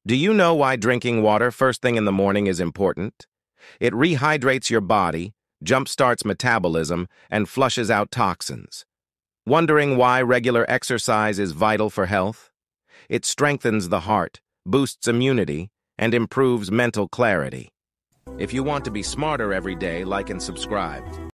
Do you know why drinking water first thing in the morning is important? It rehydrates your body, jumpstarts metabolism, and flushes out toxins. Wondering why regular exercise is vital for health? It strengthens the heart, boosts immunity, and improves mental clarity. If you want to be smarter every day, like and subscribe.